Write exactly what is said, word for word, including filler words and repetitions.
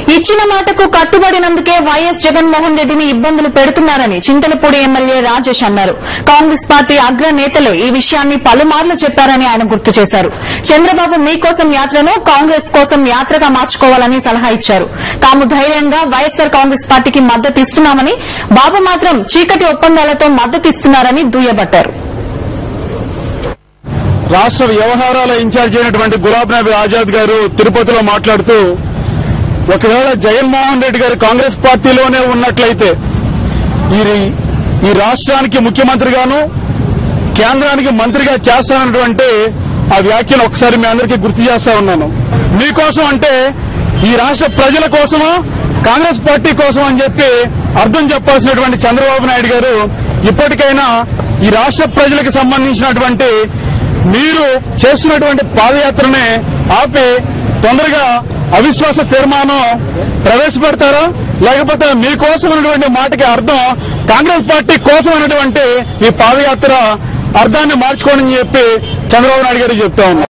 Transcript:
ఇచ్చిన మాటకు కట్టుబడినందుకే వైఎస్ జగన్మోహన్ రెడ్డిని ఇబ్బందులు పెడుతున్నారని చింతలపూడి ఎమ్మెల్యే రాజేష్ అన్నారు. కాంగ్రెస్ పార్టీ అగ్రనేతలే ఈ విషయాన్ని పలుమార్లు చెప్పారని ఆయన గుర్తు చేశారు. చంద్రబాబు మీకోసం యాత్రను కాంగ్రెస్ కోసం యాత్రగా మార్చుకోవాలని సలహా ఇచ్చారు. తాము ధైర్యంగా వైఎస్సార్ కాంగ్రెస్ పార్టీకి మద్దతు ఇస్తున్నామని, బాబు మాత్రం చీకటి ఒప్పందాలతో మద్దతు ఇస్తున్నారని దుయ్యబట్టారు. రాష్ట్ర వ్యవహారాల ఇన్ఛార్జ్ అయినటువంటి గులాబ్ నబీ ఆజాద్ గారు తిరుపతిలో మాట్లాడుతూ, ఒకవేళ జగన్మోహన్ రెడ్డి గారు కాంగ్రెస్ పార్టీలోనే ఉన్నట్లయితే ఈ ఈ రాష్ట్రానికి ముఖ్యమంత్రిగాను కేంద్రానికి మంత్రిగా చేస్తానన్నటువంటి ఆ వ్యాఖ్యను ఒకసారి మీ అందరికీ గుర్తు చేస్తా ఉన్నాను. మీకోసం అంటే ఈ రాష్ట్ర ప్రజల కోసమా కాంగ్రెస్ పార్టీ కోసం అని చెప్పి అర్థం చెప్పాల్సినటువంటి చంద్రబాబు నాయుడు గారు ఇప్పటికైనా ఈ రాష్ట్ర ప్రజలకు సంబంధించినటువంటి మీరు చేస్తున్నటువంటి పాదయాత్రనే ఆపి తొందరగా అవిశ్వాస తీర్మానం ప్రవేశపెడతారా, లేకపోతే మీకోసం అన్నటువంటి మాటకి అర్థం కాంగ్రెస్ పార్టీ కోసం అన్నటువంటి ఈ పాదయాత్ర అర్థాన్ని మార్చుకోండి అని చెప్పి చంద్రబాబు నాయుడు గారు చెప్తా ఉన్నారు.